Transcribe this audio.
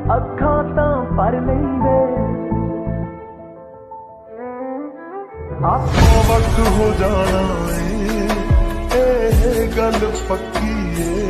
ਅੱਖਾਂ ਤਾਂ ਭਰ ਲੈਂਦੇ ਆਪੋ ਵਕਤ ਹੋ ਜਾਣਾ ਏ, ਇਹ ਗੱਲ ਪੱਕੀ ਏ।